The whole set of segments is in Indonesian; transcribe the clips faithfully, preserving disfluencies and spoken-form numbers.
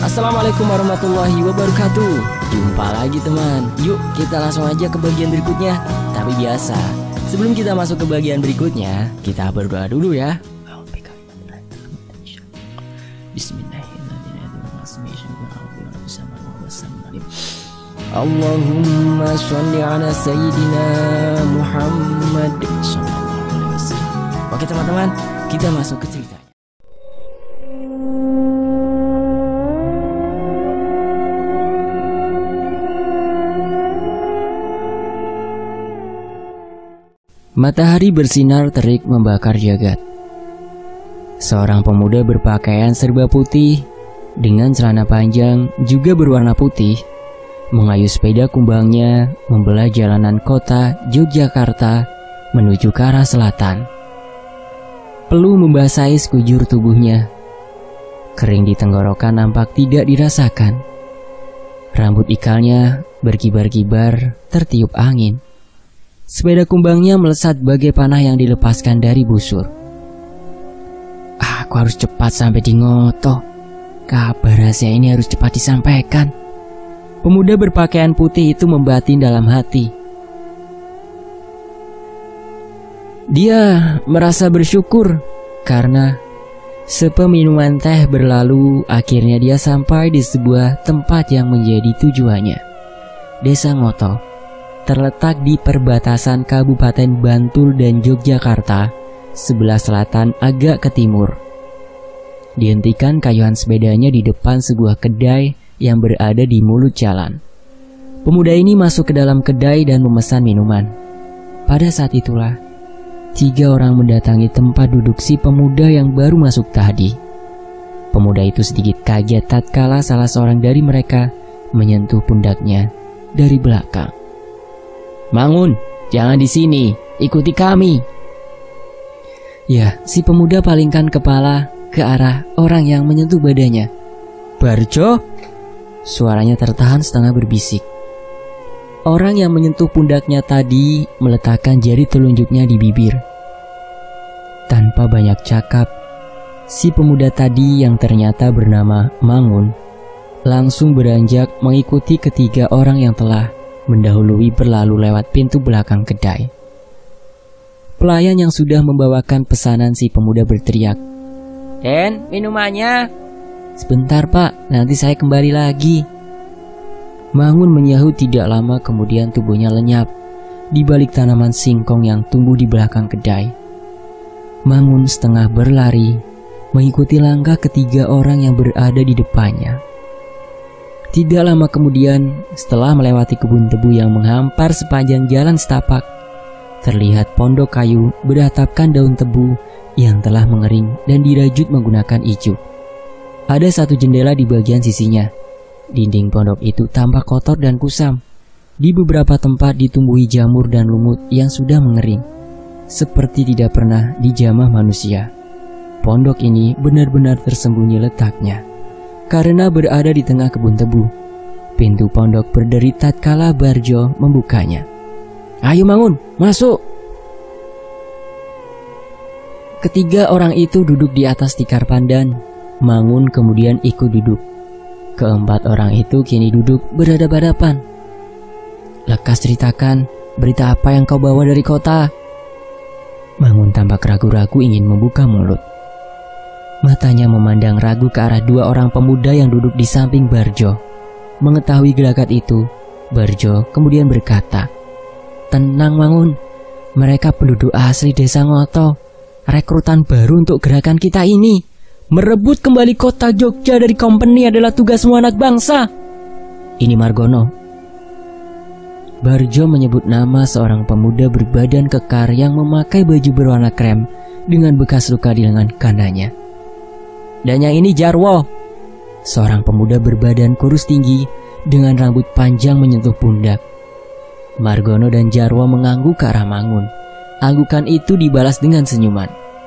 Assalamualaikum warahmatullahi wabarakatuh. Jumpa lagi teman. Yuk kita langsung aja ke bagian berikutnya. Tapi biasa, sebelum kita masuk ke bagian berikutnya, kita berdoa dulu ya. Bismillahirrahmanirrahim. Allahumma sholli ala sayyidina Muhammad sallallahu alaihi wasallam. Oke teman-teman, kita masuk ke ceritanya. Matahari bersinar terik membakar jagat. Seorang pemuda berpakaian serba putih dengan celana panjang juga berwarna putih mengayuh sepeda kumbangnya membelah jalanan kota Yogyakarta menuju ke arah selatan. Peluh membasahi sekujur tubuhnya. Kering di tenggorokan nampak tidak dirasakan. Rambut ikalnya berkibar-kibar tertiup angin. Sepeda kumbangnya melesat bagai panah yang dilepaskan dari busur. Ah, aku harus cepat sampai di Ngoto. Kabar rahasia ini harus cepat disampaikan. Pemuda berpakaian putih itu membatin dalam hati. Dia merasa bersyukur karena sepeminuman teh berlalu, akhirnya dia sampai di sebuah tempat yang menjadi tujuannya. Desa Ngoto terletak di perbatasan Kabupaten Bantul dan Yogyakarta, sebelah selatan agak ke timur. Dihentikan kayuhan sepedanya di depan sebuah kedai yang berada di mulut jalan. Pemuda ini masuk ke dalam kedai dan memesan minuman. Pada saat itulah, tiga orang mendatangi tempat duduk si pemuda yang baru masuk tadi. Pemuda itu sedikit kaget tatkala salah seorang dari mereka menyentuh pundaknya dari belakang. "Mangun, jangan di sini, ikuti kami." Ya, si pemuda palingkan kepala ke arah orang yang menyentuh badannya. "Barjo?" Suaranya tertahan setengah berbisik. Orang yang menyentuh pundaknya tadi meletakkan jari telunjuknya di bibir. Tanpa banyak cakap, si pemuda tadi yang ternyata bernama Mangun langsung beranjak mengikuti ketiga orang yang telah mendahului berlalu lewat pintu belakang kedai. Pelayan yang sudah membawakan pesanan si pemuda berteriak, "Den, minumannya." "Sebentar pak, nanti saya kembali lagi." Mangun menyahut. Tidak lama kemudian tubuhnya lenyap di balik tanaman singkong yang tumbuh di belakang kedai. Mangun setengah berlari mengikuti langkah ketiga orang yang berada di depannya. Tidak lama kemudian, setelah melewati kebun tebu yang menghampar sepanjang jalan setapak, terlihat pondok kayu beratapkan daun tebu yang telah mengering dan dirajut menggunakan ijuk. Ada satu jendela di bagian sisinya. Dinding pondok itu tampak kotor dan kusam. Di beberapa tempat ditumbuhi jamur dan lumut yang sudah mengering, seperti tidak pernah dijamah manusia. Pondok ini benar-benar tersembunyi letaknya karena berada di tengah kebun tebu. Pintu pondok berderi tatkala Barjo membukanya. "Ayo Mangun, masuk." Ketiga orang itu duduk di atas tikar pandan. Mangun kemudian ikut duduk. Keempat orang itu kini duduk berhadapan-hadapan. "Lekas ceritakan, berita apa yang kau bawa dari kota?" Mangun tampak ragu-ragu ingin membuka mulut. Matanya memandang ragu ke arah dua orang pemuda yang duduk di samping Barjo. Mengetahui gelagat itu, Barjo kemudian berkata, "Tenang Mangun, mereka penduduk asli desa Ngoto. Rekrutan baru untuk gerakan kita ini. Merebut kembali kota Jogja dari company adalah tugas semua anak bangsa. Ini Margono." Barjo menyebut nama seorang pemuda berbadan kekar yang memakai baju berwarna krem dengan bekas luka di lengan kanannya. "Dan yang ini Jarwo." Seorang pemuda berbadan kurus tinggi dengan rambut panjang menyentuh pundak. Margono dan Jarwo mengangguk ke arah Mangun. Anggukan itu dibalas dengan senyuman.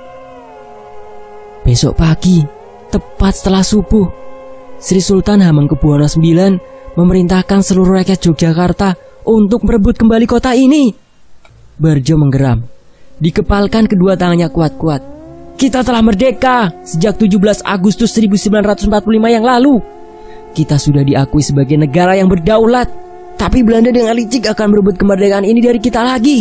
"Besok pagi, tepat setelah subuh, Sri Sultan Hamengkubuwono sembilan memerintahkan seluruh rakyat Yogyakarta untuk merebut kembali kota ini." Barjo menggeram. Dikepalkan kedua tangannya kuat-kuat. "Kita telah merdeka sejak tujuh belas Agustus seribu sembilan ratus empat puluh lima yang lalu. kita sudah diakui sebagai negara yang berdaulat. Tapi Belanda dengan licik akan merebut kemerdekaan ini dari kita lagi.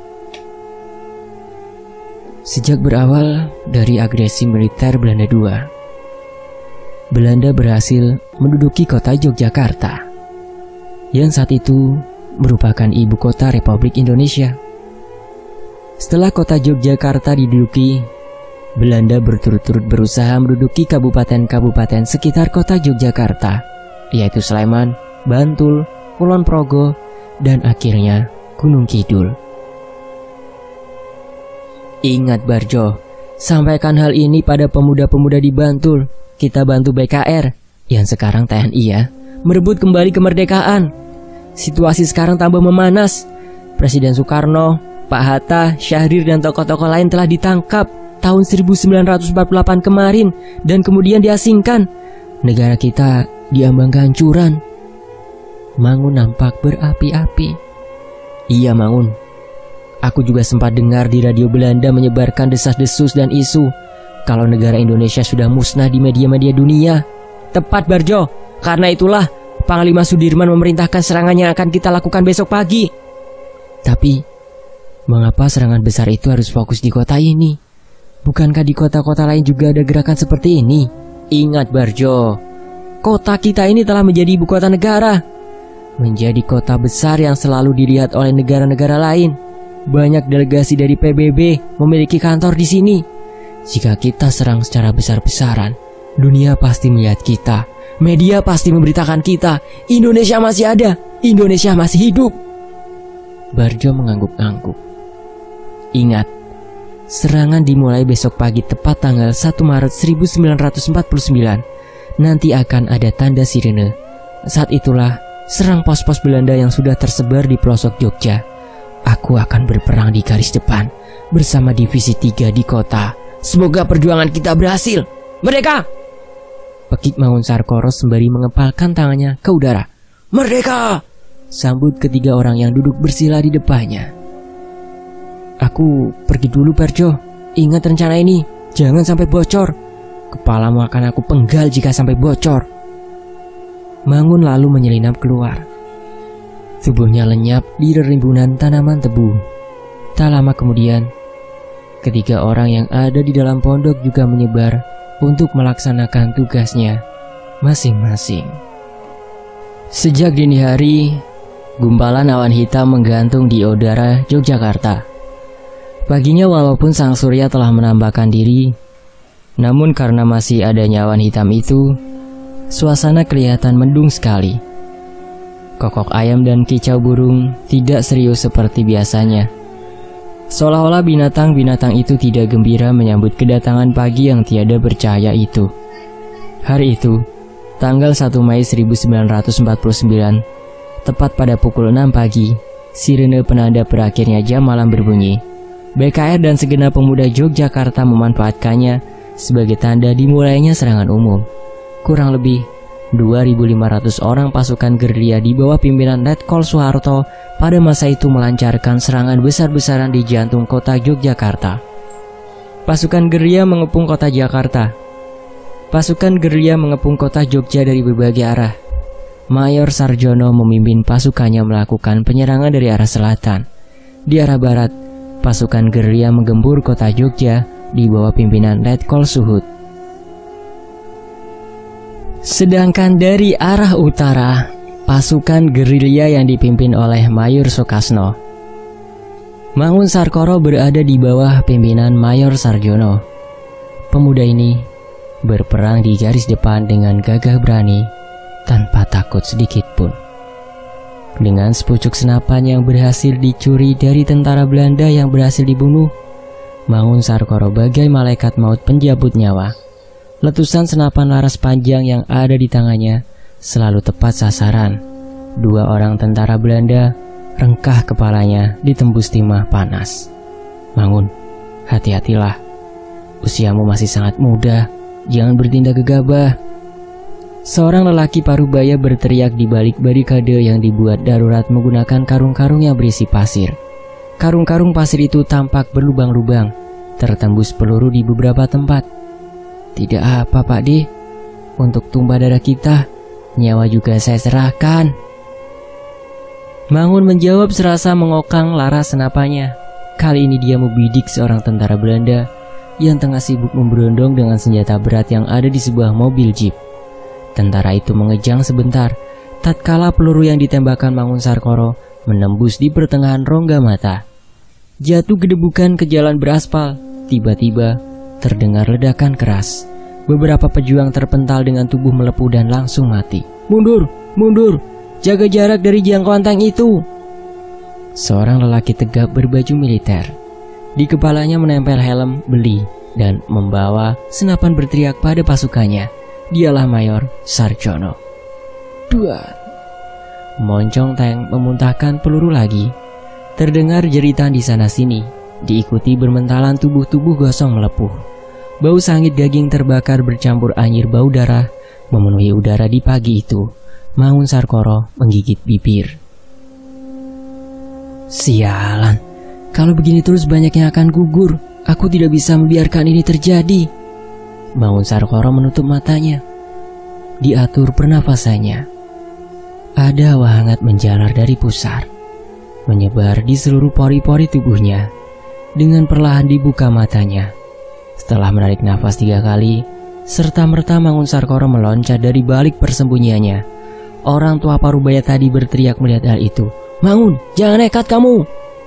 Sejak berawal dari agresi militer Belanda kedua, Belanda berhasil menduduki kota Yogyakarta, yang saat itu merupakan ibu kota Republik Indonesia. Setelah kota Yogyakarta diduduki, Belanda berturut-turut berusaha menduduki kabupaten-kabupaten sekitar kota Yogyakarta, yaitu Sleman, Bantul, Kulon Progo, dan akhirnya Gunung Kidul. Ingat Barjo, sampaikan hal ini pada pemuda-pemuda di Bantul. Kita bantu B K R, yang sekarang T N I ya, merebut kembali kemerdekaan. Situasi sekarang tambah memanas. Presiden Soekarno, Pak Hatta, Syahrir, dan tokoh-tokoh lain telah ditangkap tahun seribu sembilan ratus empat puluh delapan kemarin dan kemudian diasingkan. Negara kita diambang kehancuran. Mangun nampak berapi-api. Iya Mangun, aku juga sempat dengar di radio Belanda menyebarkan desas-desus dan isu kalau negara Indonesia sudah musnah di media-media dunia. Tepat Barjo, karena itulah Panglima Sudirman memerintahkan serangan yang akan kita lakukan besok pagi. Tapi mengapa serangan besar itu harus fokus di kota ini? Bukankah di kota-kota lain juga ada gerakan seperti ini? Ingat Barjo, kota kita ini telah menjadi ibu kota negara, menjadi kota besar yang selalu dilihat oleh negara-negara lain. Banyak delegasi dari P B B memiliki kantor di sini. Jika kita serang secara besar-besaran, dunia pasti melihat kita. Media pasti memberitakan kita, Indonesia masih ada, Indonesia masih hidup. Barjo mengangguk-angguk. Ingat, serangan dimulai besok pagi tepat tanggal satu Maret seribu sembilan ratus empat puluh sembilan. Nanti akan ada tanda sirene. Saat itulah serang pos-pos Belanda yang sudah tersebar di pelosok Jogja. Aku akan berperang di garis depan bersama divisi tiga di kota. Semoga perjuangan kita berhasil. Merdeka! Pekik Mangun Sarkoro sembari mengepalkan tangannya ke udara. Merdeka! Sambut ketiga orang yang duduk bersila di depannya. Aku pergi dulu Barjo. Ingat rencana ini, jangan sampai bocor. Kepalamu akan aku penggal jika sampai bocor. Mangun lalu menyelinap keluar. Tubuhnya lenyap di rimbunan tanaman tebu. Tak lama kemudian, ketiga orang yang ada di dalam pondok juga menyebar untuk melaksanakan tugasnya masing-masing. Sejak dini hari, gumpalan awan hitam menggantung di udara Yogyakarta. Paginya walaupun sang surya telah menampakkan diri, namun karena masih adanya awan hitam itu, suasana kelihatan mendung sekali. Kokok ayam dan kicau burung tidak serius seperti biasanya. Seolah-olah binatang-binatang itu tidak gembira menyambut kedatangan pagi yang tiada bercahaya itu. Hari itu, tanggal satu Mei seribu sembilan ratus empat puluh sembilan, tepat pada pukul enam pagi, sirene penanda berakhirnya jam malam berbunyi. B K R dan segenap pemuda Yogyakarta memanfaatkannya sebagai tanda dimulainya serangan umum. Kurang lebih dua ribu lima ratus orang pasukan gerilya di bawah pimpinan Letkol Soeharto pada masa itu melancarkan serangan besar-besaran di jantung kota Yogyakarta. Pasukan gerilya mengepung kota Jakarta. Pasukan gerilya mengepung kota Jogja dari berbagai arah. Mayor Sarjono memimpin pasukannya melakukan penyerangan dari arah selatan. Di arah barat, pasukan gerilya menggempur kota Jogja di bawah pimpinan Letkol Suhut. Sedangkan dari arah utara, pasukan gerilya yang dipimpin oleh Mayor Sukasno. Mangun Sarkoro berada di bawah pimpinan Mayor Sarjono. Pemuda ini berperang di garis depan dengan gagah berani, tanpa takut sedikit pun. Dengan sepucuk senapan yang berhasil dicuri dari tentara Belanda yang berhasil dibunuh, Mangun Sarkoro bagai malaikat maut penjabut nyawa. Letusan senapan laras panjang yang ada di tangannya selalu tepat sasaran. Dua orang tentara Belanda rengkah kepalanya ditembus timah panas. Mangun, hati-hatilah. Usiamu masih sangat muda, jangan bertindak gegabah. Seorang lelaki parubaya berteriak di balik barikade yang dibuat darurat menggunakan karung-karung yang berisi pasir. Karung-karung pasir itu tampak berlubang-lubang, tertembus peluru di beberapa tempat. Tidak apa Pak D, untuk tumpah darah kita, nyawa juga saya serahkan. Mangun menjawab serasa mengokang laras senapannya. Kali ini dia membidik seorang tentara Belanda yang tengah sibuk memberondong dengan senjata berat yang ada di sebuah mobil jeep. Tentara itu mengejang sebentar, tatkala peluru yang ditembakkan Mangun Sarkoro menembus di pertengahan rongga mata. Jatuh gedebukan ke jalan beraspal. Tiba-tiba terdengar ledakan keras. Beberapa pejuang terpental dengan tubuh melepuh dan langsung mati. Mundur, mundur, jaga jarak dari jangkauan tank itu. Seorang lelaki tegap berbaju militer. Di kepalanya menempel helm beli dan membawa senapan berteriak pada pasukannya. Dialah Mayor Sarjono. Dua. Moncong tank memuntahkan peluru lagi. Terdengar jeritan di sana-sini, diikuti bermentalan tubuh-tubuh gosong melepuh. Bau sangit daging terbakar bercampur anyir bau darah memenuhi udara di pagi itu. Mangun Sarkoro menggigit bibir. Sialan, kalau begini terus banyak yang akan gugur. Aku tidak bisa membiarkan ini terjadi. Mangun Sarkoro menutup matanya. Diatur pernafasannya. Ada hawa hangat menjalar dari pusar, menyebar di seluruh pori-pori tubuhnya. Dengan perlahan dibuka matanya. Setelah menarik nafas tiga kali, serta-merta Mangun Sarkoro meloncat dari balik persembunyiannya. Orang tua Parubaya tadi berteriak melihat hal itu. Mangun, jangan nekat kamu.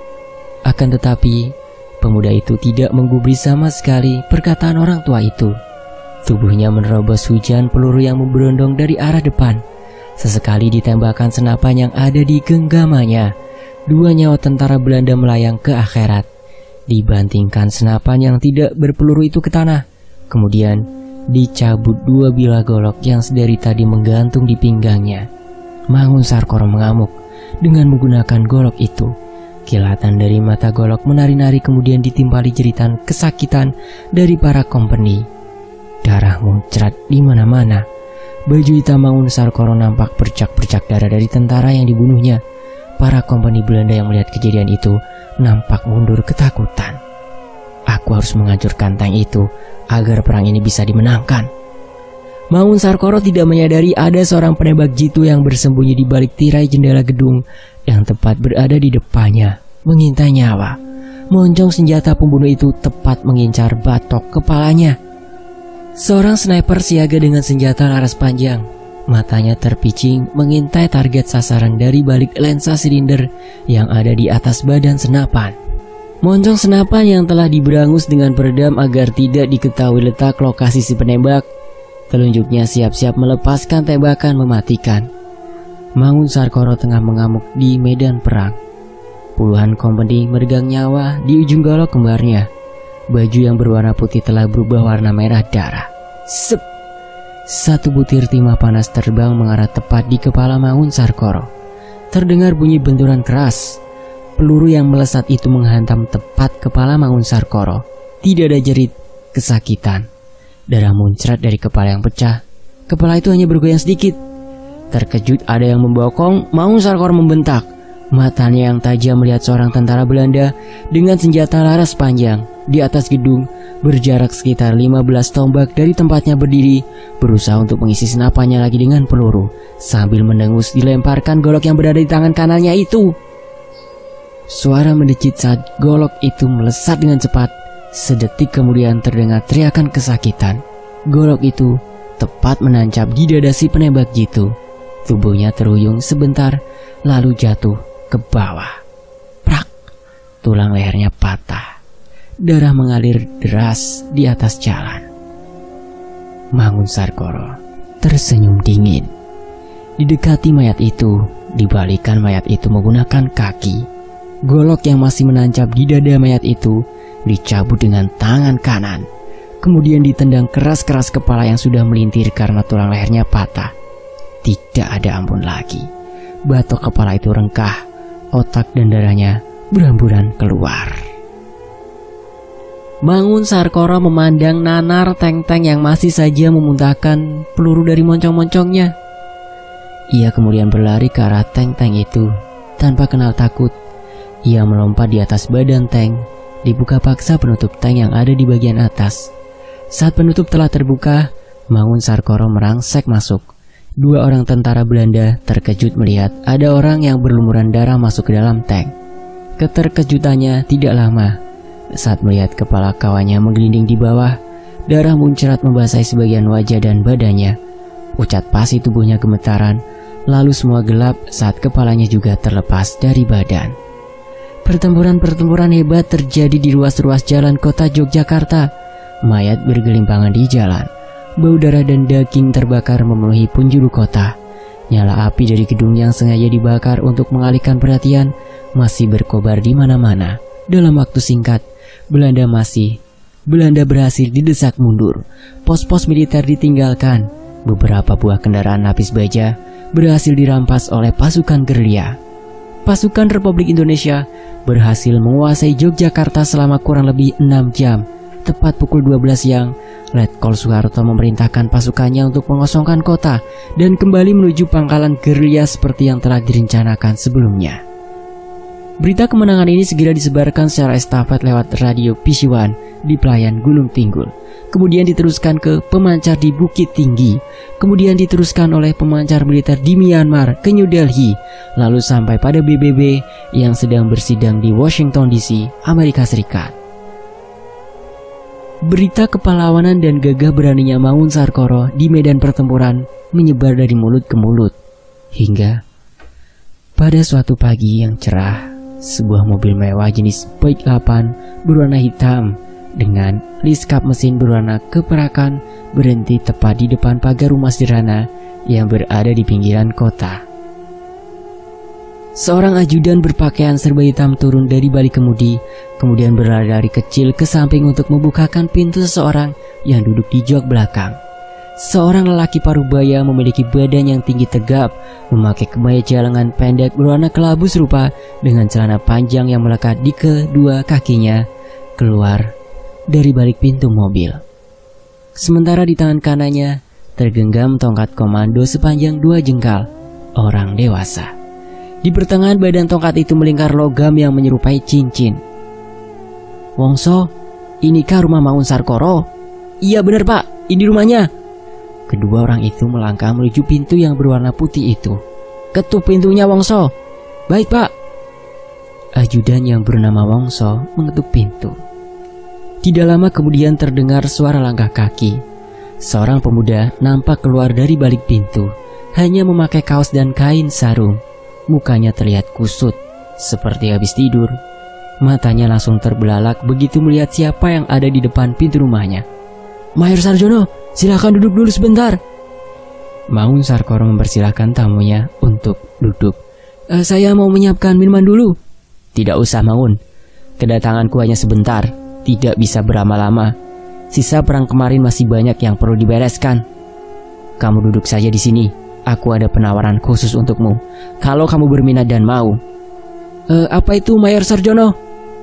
Akan tetapi, pemuda itu tidak menggubris sama sekali perkataan orang tua itu. Tubuhnya menerobos hujan peluru yang memberondong dari arah depan. Sesekali ditembakkan senapan yang ada di genggamannya. Dua nyawa tentara Belanda melayang ke akhirat. Dibantingkan senapan yang tidak berpeluru itu ke tanah. Kemudian dicabut dua bilah golok yang sedari tadi menggantung di pinggangnya. Mangun Sarkoro mengamuk dengan menggunakan golok itu. Kilatan dari mata golok menari-nari kemudian ditimpali jeritan kesakitan dari para kompeni. Darah muncrat di mana-mana. Baju hitam Mangun Sarkoro nampak bercak-bercak darah dari tentara yang dibunuhnya. Para kompeni Belanda yang melihat kejadian itu nampak mundur ketakutan. Aku harus menghancurkan tank itu agar perang ini bisa dimenangkan. Mangun Sarkoro tidak menyadari ada seorang penembak jitu yang bersembunyi di balik tirai jendela gedung yang tepat berada di depannya, mengintai nyawa. Moncong senjata pembunuh itu tepat mengincar batok kepalanya. Seorang sniper siaga dengan senjata laras panjang. Matanya terpicing mengintai target sasaran dari balik lensa silinder yang ada di atas badan senapan. Moncong senapan yang telah diberangus dengan peredam agar tidak diketahui letak lokasi si penembak. Telunjuknya siap-siap melepaskan tembakan mematikan. Mangun Sarkoro tengah mengamuk di medan perang. Puluhan kompeni meregang nyawa di ujung golok kembarnya. Baju yang berwarna putih telah berubah warna merah darah. Sep! Satu butir timah panas terbang mengarah tepat di kepala Mangun Sarkoro. Terdengar bunyi benturan keras. Peluru yang melesat itu menghantam tepat kepala Mangun Sarkoro. Tidak ada jerit kesakitan. Darah muncrat dari kepala yang pecah. Kepala itu hanya bergoyang sedikit. Terkejut ada yang membokong, Mangun Sarkoro membentak. Matanya yang tajam melihat seorang tentara Belanda dengan senjata laras panjang di atas gedung berjarak sekitar lima belas tombak dari tempatnya berdiri, berusaha untuk mengisi senapannya lagi dengan peluru sambil mendengus dilemparkan golok yang berada di tangan kanannya itu. Suara mendecit saat golok itu melesat dengan cepat. Sedetik kemudian terdengar teriakan kesakitan. Golok itu tepat menancap di dada si penembak jitu. Tubuhnya terhuyung sebentar, lalu jatuh ke bawah. Prak! Tulang lehernya patah. Darah mengalir deras di atas jalan. Mangun Sarkoro tersenyum dingin. Didekati mayat itu, dibalikan mayat itu menggunakan kaki. Golok yang masih menancap di dada mayat itu dicabut dengan tangan kanan. Kemudian ditendang keras-keras kepala yang sudah melintir karena tulang lehernya patah. Tidak ada ampun lagi. Batok kepala itu rengkah, otak dan darahnya berhamburan keluar. Mangun Sarkoro memandang nanar tank-tank yang masih saja memuntahkan peluru dari moncong-moncongnya. Ia kemudian berlari ke arah tank-tank itu. Tanpa kenal takut, ia melompat di atas badan tank. Dibuka paksa penutup tank yang ada di bagian atas. Saat penutup telah terbuka, Mangun Sarkoro merangsek masuk. dua orang tentara Belanda terkejut melihat ada orang yang berlumuran darah masuk ke dalam tank. Keterkejutannya tidak lama. Saat melihat kepala kawannya menggelinding di bawah, darah muncrat membasahi sebagian wajah dan badannya. Pucat pasti tubuhnya gemetaran, lalu semua gelap saat kepalanya juga terlepas dari badan. Pertempuran-pertempuran hebat terjadi di ruas-ruas jalan kota Yogyakarta. Mayat bergelimpangan di jalan. Bau darah dan daging terbakar memenuhi penjuru kota. Nyala api dari gedung yang sengaja dibakar untuk mengalihkan perhatian masih berkobar di mana-mana. Dalam waktu singkat, Belanda masih Belanda berhasil didesak mundur. Pos-pos militer ditinggalkan. Beberapa buah kendaraan lapis baja berhasil dirampas oleh pasukan gerilya. Pasukan Republik Indonesia berhasil menguasai Yogyakarta selama kurang lebih enam jam. Tepat pukul dua belas siang, Letkol Soeharto memerintahkan pasukannya untuk mengosongkan kota dan kembali menuju pangkalan gerilya seperti yang telah direncanakan sebelumnya. Berita kemenangan ini segera disebarkan secara estafet lewat radio Pisiwan di pelayan Gunung Tinggul. Kemudian diteruskan ke pemancar di Bukit Tinggi. Kemudian diteruskan oleh pemancar militer di Myanmar ke New Delhi. Lalu sampai pada B B B yang sedang bersidang di Washington D C, Amerika Serikat. Berita kepahlawanan dan gagah beraninya Mangun Sarkoro di medan pertempuran menyebar dari mulut ke mulut. Hingga pada suatu pagi yang cerah, sebuah mobil mewah jenis Boeing delapan berwarna hitam dengan liskap mesin berwarna keperakan berhenti tepat di depan pagar rumah sederhana yang berada di pinggiran kota. Seorang ajudan berpakaian serba hitam turun dari balik kemudi, kemudian berlari kecil ke samping untuk membukakan pintu seseorang yang duduk di jok belakang. Seorang lelaki parubaya memiliki badan yang tinggi tegap, memakai kemeja lengan pendek berwarna kelabu serupa dengan celana panjang yang melekat di kedua kakinya, keluar dari balik pintu mobil. Sementara di tangan kanannya tergenggam tongkat komando sepanjang dua jengkal, orang dewasa. Di pertengahan badan tongkat itu melingkar logam yang menyerupai cincin. "Wongso, inikah rumah Mangun Sarkoro?" "Iya benar pak, ini rumahnya." Kedua orang itu melangkah menuju pintu yang berwarna putih itu. "Ketuk pintunya Wongso." "Baik pak." Ajudan yang bernama Wongso mengetuk pintu. Tidak lama kemudian terdengar suara langkah kaki. Seorang pemuda nampak keluar dari balik pintu, hanya memakai kaos dan kain sarung. Mukanya terlihat kusut, seperti habis tidur. Matanya langsung terbelalak begitu melihat siapa yang ada di depan pintu rumahnya. "Mayor Sarjono, silakan duduk dulu sebentar." Mangun Sarkoro mempersilahkan tamunya untuk duduk. E, "Saya mau menyiapkan minuman dulu." "Tidak usah Mangun, kedatanganku hanya sebentar, tidak bisa berlama-lama. Sisa perang kemarin masih banyak yang perlu dibereskan. Kamu duduk saja di sini. Aku ada penawaran khusus untukmu, kalau kamu berminat dan mau." E, "Apa itu Mayor Sarjono?"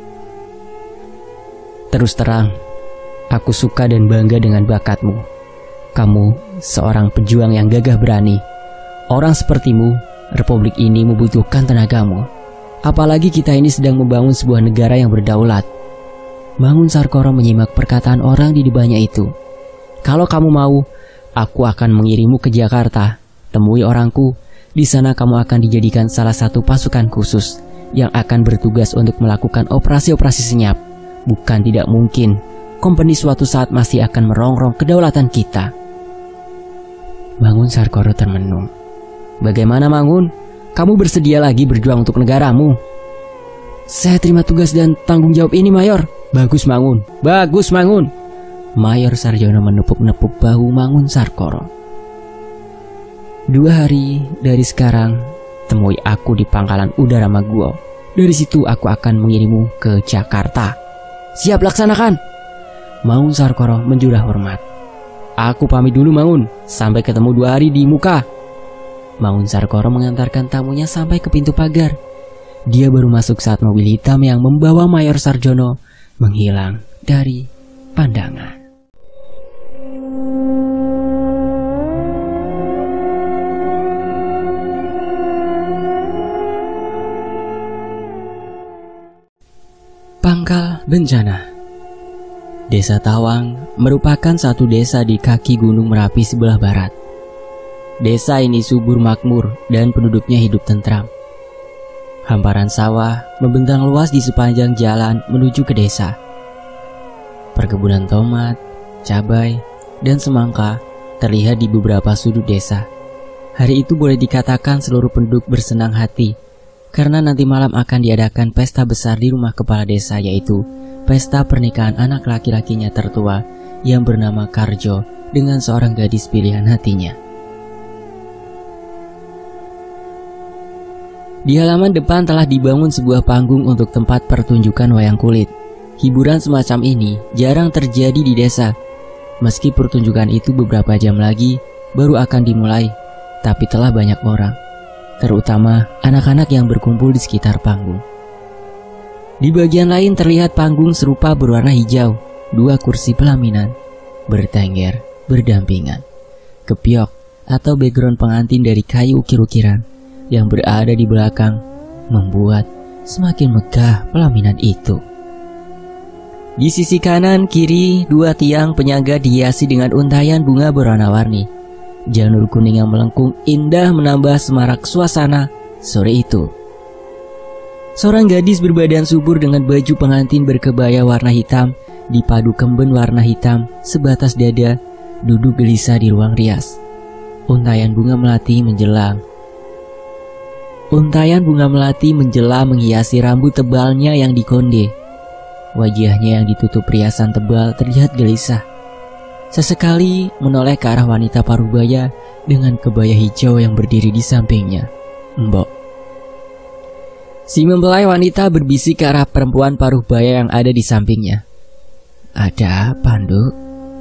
"Terus terang, aku suka dan bangga dengan bakatmu. Kamu seorang pejuang yang gagah berani. Orang sepertimu, Republik ini membutuhkan tenagamu. Apalagi kita ini sedang membangun sebuah negara yang berdaulat." Mangun Sarkoro menyimak perkataan orang di depannya itu. "Kalau kamu mau, aku akan mengirimu ke Jakarta. Temui orangku, di sana kamu akan dijadikan salah satu pasukan khusus yang akan bertugas untuk melakukan operasi-operasi senyap. Bukan tidak mungkin, kompeni suatu saat masih akan merongrong kedaulatan kita." Mangun Sarkoro termenung. "Bagaimana Mangun? Kamu bersedia lagi berjuang untuk negaramu?" "Saya terima tugas dan tanggung jawab ini Mayor." "Bagus Mangun, bagus Mangun." Mayor Sarjono menepuk-nepuk bahu Mangun Sarkoro. "Dua hari dari sekarang, temui aku di pangkalan udara Maguwo. Dari situ aku akan mengirimmu ke Jakarta." "Siap, laksanakan." Mangun Sarkoro menjurah hormat. "Aku pamit dulu Mangun, sampai ketemu dua hari di muka." Mangun Sarkoro mengantarkan tamunya sampai ke pintu pagar. Dia baru masuk saat mobil hitam yang membawa Mayor Sarjono menghilang dari pandangan. Pangkal Bencana. Desa Tawang merupakan satu desa di kaki Gunung Merapi sebelah barat. Desa ini subur makmur dan penduduknya hidup tentram. Hamparan sawah membentang luas di sepanjang jalan menuju ke desa. Perkebunan tomat, cabai, dan semangka terlihat di beberapa sudut desa. Hari itu boleh dikatakan seluruh penduduk bersenang hati, karena nanti malam akan diadakan pesta besar di rumah kepala desa, yaitu pesta pernikahan anak laki-lakinya tertua yang bernama Karjo dengan seorang gadis pilihan hatinya. Di halaman depan telah dibangun sebuah panggung untuk tempat pertunjukan wayang kulit. Hiburan semacam ini jarang terjadi di desa. Meski pertunjukan itu beberapa jam lagi baru akan dimulai, tapi telah banyak orang, terutama anak-anak yang berkumpul di sekitar panggung. Di bagian lain terlihat panggung serupa berwarna hijau, dua kursi pelaminan, bertengger, berdampingan. Kepiok atau background pengantin dari kayu ukir-ukiran yang berada di belakang membuat semakin megah pelaminan itu. Di sisi kanan kiri, dua tiang penyangga dihiasi dengan untayan bunga berwarna-warni. Janur kuning yang melengkung indah menambah semarak suasana sore itu. Seorang gadis berbadan subur dengan baju pengantin berkebaya warna hitam dipadu kemben warna hitam sebatas dada duduk gelisah di ruang rias. Untayan bunga melati menjelang. Untayan bunga melati menjelang menghiasi rambut tebalnya yang dikonde. Wajahnya yang ditutup riasan tebal terlihat gelisah. Sesekali menoleh ke arah wanita parubaya dengan kebaya hijau yang berdiri di sampingnya. Mbok. Si mempelai wanita berbisik ke arah perempuan parubaya yang ada di sampingnya. Ada apa, Nduk?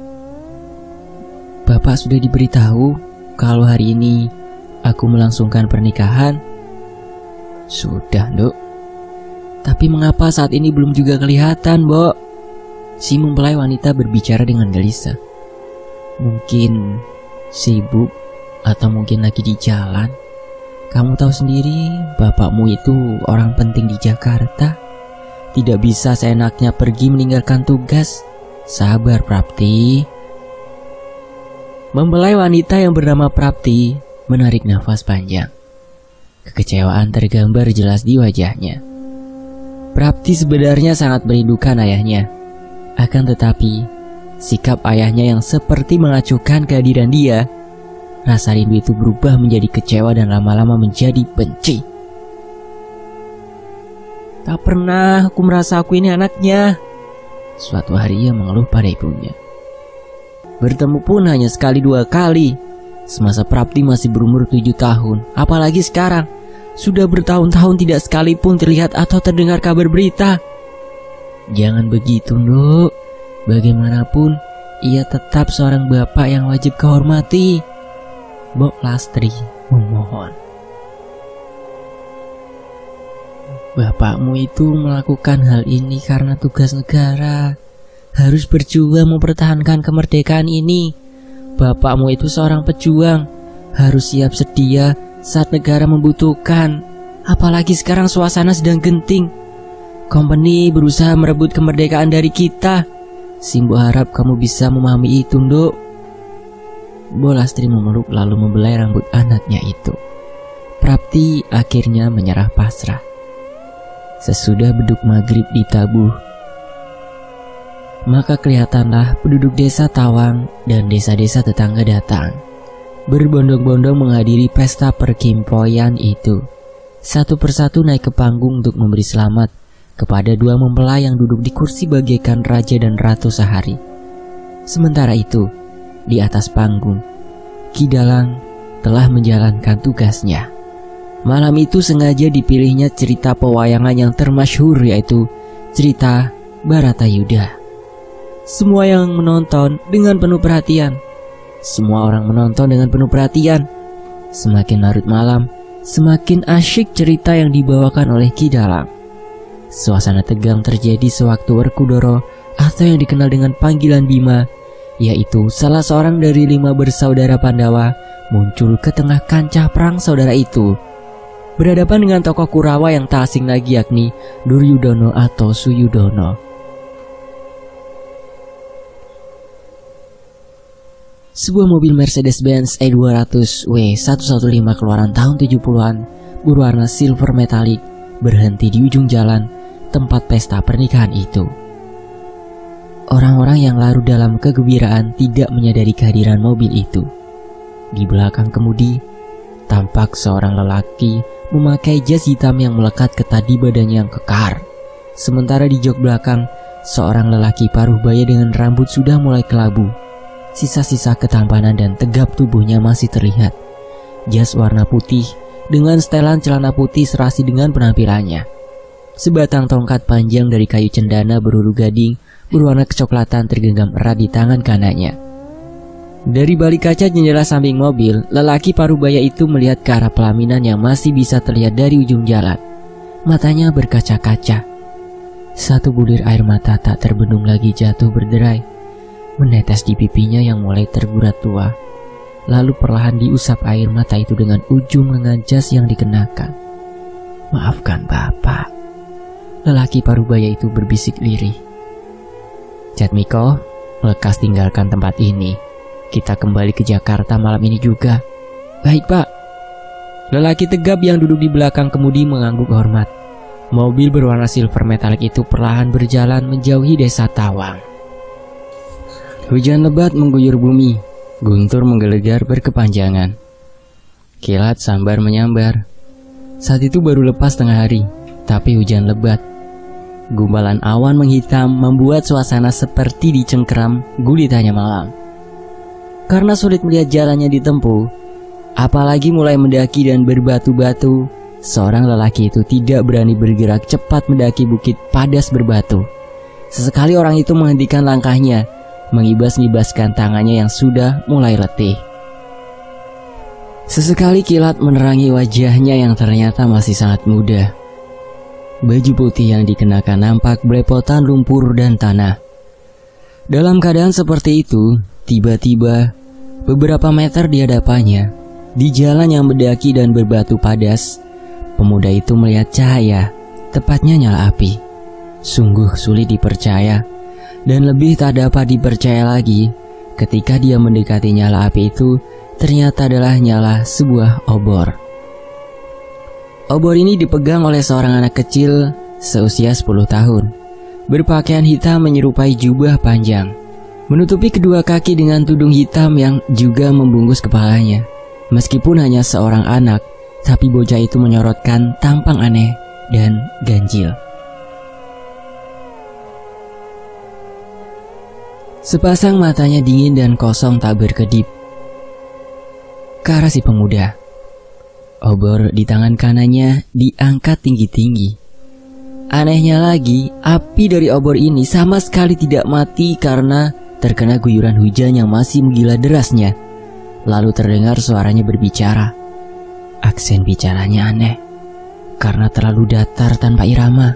Bapak sudah diberitahu kalau hari ini aku melangsungkan pernikahan. Sudah, Nduk. Tapi mengapa saat ini belum juga kelihatan, Mbok? Si mempelai wanita berbicara dengan gelisah. Mungkin sibuk atau mungkin lagi di jalan. Kamu tahu sendiri, bapakmu itu orang penting di Jakarta. Tidak bisa seenaknya pergi meninggalkan tugas. Sabar, Prapti. Mempelai wanita yang bernama Prapti menarik nafas panjang. Kekecewaan tergambar jelas di wajahnya. Prapti sebenarnya sangat merindukan ayahnya. Akan tetapi, sikap ayahnya yang seperti mengacuhkan kehadiran dia, rasa rindu itu berubah menjadi kecewa dan lama-lama menjadi benci. Tak pernah aku merasa aku ini anaknya. Suatu hari ia mengeluh pada ibunya. Bertemu pun hanya sekali dua kali. Semasa Prapti masih berumur tujuh tahun. Apalagi sekarang, sudah bertahun-tahun tidak sekalipun terlihat atau terdengar kabar berita. Jangan begitu, Nduk. Bagaimanapun, ia tetap seorang bapak yang wajib kau hormati. Mbok Lastri memohon. Bapakmu itu melakukan hal ini karena tugas negara. Harus berjuang mempertahankan kemerdekaan ini. Bapakmu itu seorang pejuang. Harus siap sedia saat negara membutuhkan. Apalagi sekarang suasana sedang genting. Company berusaha merebut kemerdekaan dari kita. Simbo harap kamu bisa memahami itu, Nduk. Mbok Lastri memeluk lalu membelai rambut anaknya itu. Prapti akhirnya menyerah pasrah. Sesudah beduk maghrib ditabuh, maka kelihatanlah penduduk desa Tawang dan desa-desa tetangga datang, berbondong-bondong menghadiri pesta perkimpoyan itu. Satu persatu naik ke panggung untuk memberi selamat kepada dua mempelai yang duduk di kursi bagaikan raja dan ratu sehari. Sementara itu, di atas panggung, Ki Dalang telah menjalankan tugasnya. Malam itu sengaja dipilihnya cerita pewayangan yang termasyhur, yaitu cerita Baratayuda. Semua yang menonton dengan penuh perhatian. Semua orang menonton dengan penuh perhatian. Semakin larut malam, semakin asyik cerita yang dibawakan oleh Ki Dalang. Suasana tegang terjadi sewaktu Werkudara atau yang dikenal dengan panggilan Bima, yaitu salah seorang dari lima bersaudara Pandawa, muncul ke tengah kancah perang saudara itu, berhadapan dengan tokoh Kurawa yang tak asing lagi, yakni Duryudono atau Suyudono. Sebuah mobil Mercedes-Benz E dua ratus W seratus lima belas keluaran tahun tujuh puluhan berwarna silver metalik berhenti di ujung jalan tempat pesta pernikahan itu. Orang-orang yang larut dalam kegembiraan tidak menyadari kehadiran mobil itu. Di belakang kemudi, tampak seorang lelaki memakai jas hitam yang melekat ketat di badannya yang kekar. Sementara di jok belakang, seorang lelaki paruh baya dengan rambut sudah mulai kelabu. Sisa-sisa ketampanan dan tegap tubuhnya masih terlihat. Jas warna putih dengan setelan celana putih serasi dengan penampilannya. Sebatang tongkat panjang dari kayu cendana berhulu gading berwarna kecoklatan tergenggam erat di tangan kanannya. Dari balik kaca jendela samping mobil, lelaki parubaya itu melihat ke arah pelaminan yang masih bisa terlihat dari ujung jalan. Matanya berkaca-kaca. Satu bulir air mata tak terbendung lagi jatuh berderai, menetes di pipinya yang mulai tergurat tua. Lalu perlahan diusap air mata itu dengan ujung lengan jas yang dikenakan. "Maafkan Bapak," lelaki parubaya itu berbisik lirih. "Jatmiko, lekas tinggalkan tempat ini. Kita kembali ke Jakarta malam ini juga." "Baik, Pak." Lelaki tegap yang duduk di belakang kemudi mengangguk hormat. Mobil berwarna silver metalik itu perlahan berjalan menjauhi desa Tawang. Hujan lebat mengguyur bumi, guntur menggelegar berkepanjangan. Kilat sambar menyambar. Saat itu baru lepas tengah hari, tapi hujan lebat. Gumpalan awan menghitam membuat suasana seperti dicengkeram gulitanya malam. Karena sulit melihat jalannya ditempuh, apalagi mulai mendaki dan berbatu-batu, seorang lelaki itu tidak berani bergerak cepat mendaki bukit padas berbatu. Sesekali orang itu menghentikan langkahnya, mengibas-ngibaskan tangannya yang sudah mulai letih. Sesekali kilat menerangi wajahnya yang ternyata masih sangat muda. Baju putih yang dikenakan nampak belepotan lumpur dan tanah. Dalam keadaan seperti itu, tiba-tiba beberapa meter di hadapannya, di jalan yang mendaki dan berbatu padas, pemuda itu melihat cahaya, tepatnya nyala api. Sungguh sulit dipercaya, dan lebih tak dapat dipercaya lagi ketika dia mendekati nyala api itu, ternyata adalah nyala sebuah obor. Obor ini dipegang oleh seorang anak kecil seusia sepuluh tahun, berpakaian hitam menyerupai jubah panjang, menutupi kedua kaki dengan tudung hitam yang juga membungkus kepalanya. Meskipun hanya seorang anak, tapi bocah itu menyorotkan tampang aneh dan ganjil. Sepasang matanya dingin dan kosong tak berkedip. Ke arah si pemuda. Obor di tangan kanannya diangkat tinggi-tinggi. Anehnya lagi, api dari obor ini sama sekali tidak mati karena terkena guyuran hujan yang masih menggila derasnya. Lalu terdengar suaranya berbicara. Aksen bicaranya aneh, karena terlalu datar tanpa irama.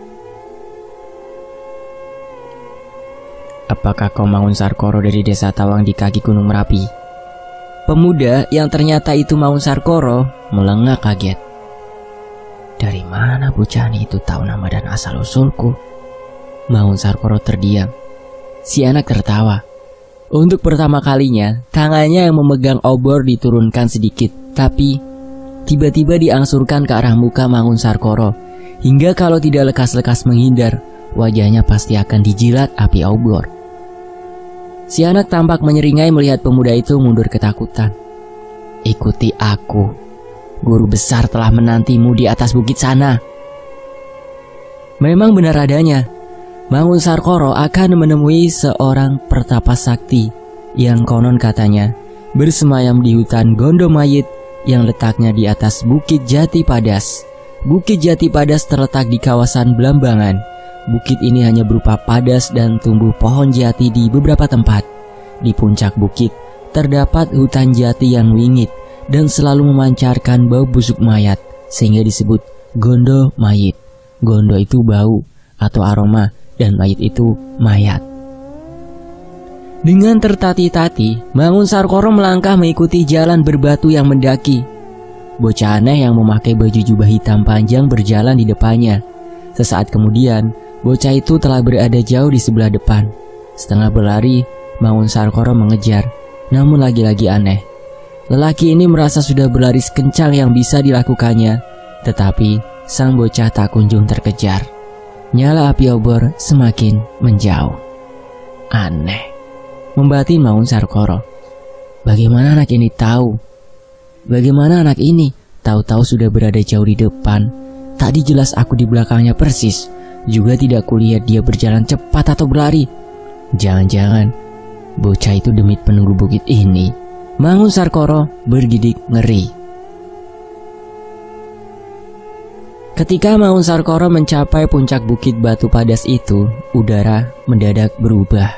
"Apakah kau Mangun Sarkoro dari desa Tawang di kaki Gunung Merapi?" Pemuda yang ternyata itu Mangun Sarkoro melengak kaget. "Dari mana bocah itu tahu nama dan asal usulku?" Mangun Sarkoro terdiam. Si anak tertawa. Untuk pertama kalinya, tangannya yang memegang obor diturunkan sedikit, tapi tiba-tiba diangsurkan ke arah muka Mangun Sarkoro, hingga kalau tidak lekas-lekas menghindar, wajahnya pasti akan dijilat api obor. Si anak tampak menyeringai melihat pemuda itu mundur ketakutan. "Ikuti aku. Guru besar telah menantimu di atas bukit sana." Memang benar adanya. Mangun Sarkoro akan menemui seorang pertapa sakti yang konon katanya bersemayam di hutan Gondomayit yang letaknya di atas Bukit Jati Padas. Bukit Jati Padas terletak di kawasan Blambangan. Bukit ini hanya berupa padas dan tumbuh pohon jati di beberapa tempat. Di puncak bukit terdapat hutan jati yang wingit dan selalu memancarkan bau busuk mayat, sehingga disebut Gondo Mayit. Gondo itu bau atau aroma, dan mayit itu mayat. Dengan tertati-tati, Mangun Sarkoro melangkah mengikuti jalan berbatu yang mendaki. Bocah aneh yang memakai baju jubah hitam panjang berjalan di depannya. Sesaat kemudian, bocah itu telah berada jauh di sebelah depan. Setengah berlari, Mangun Sarkoro mengejar, Namun lagi-lagi aneh, lelaki ini merasa sudah berlari sekencang yang bisa dilakukannya, tetapi sang bocah tak kunjung terkejar. Nyala api obor semakin menjauh. Aneh, membatin Maung Sarkoro. Bagaimana anak ini tahu? Bagaimana anak ini tahu-tahu sudah berada jauh di depan? Tadi jelas aku di belakangnya persis. Juga tidak kulihat dia berjalan cepat atau berlari. Jangan-jangan bocah itu demit penunggu bukit ini. Maung Sarkoro bergidik ngeri. Ketika Maung Sarkoro mencapai puncak bukit batu padas itu, udara mendadak berubah.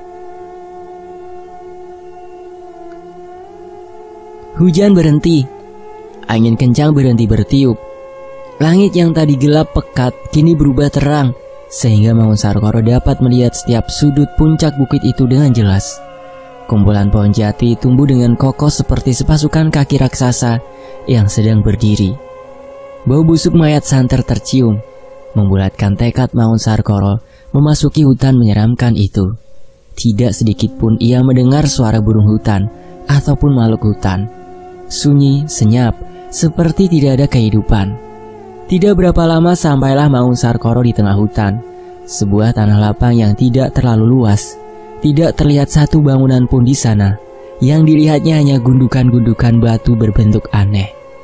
Hujan berhenti, angin kencang berhenti bertiup. Langit yang tadi gelap pekat kini berubah terang, sehingga Maung Sarkoro dapat melihat setiap sudut puncak bukit itu dengan jelas. Kumpulan pohon jati tumbuh dengan kokoh seperti sepasukan kaki raksasa yang sedang berdiri. Bau busuk mayat santer tercium, membulatkan tekad Maung Sarkoro memasuki hutan menyeramkan itu. Tidak sedikit pun ia mendengar suara burung hutan ataupun makhluk hutan. Sunyi, senyap, seperti tidak ada kehidupan. Tidak berapa lama sampailah Maung Sarkoro di tengah hutan. Sebuah tanah lapang yang tidak terlalu luas. Tidak terlihat satu bangunan pun di sana. Yang dilihatnya hanya gundukan-gundukan batu berbentuk aneh.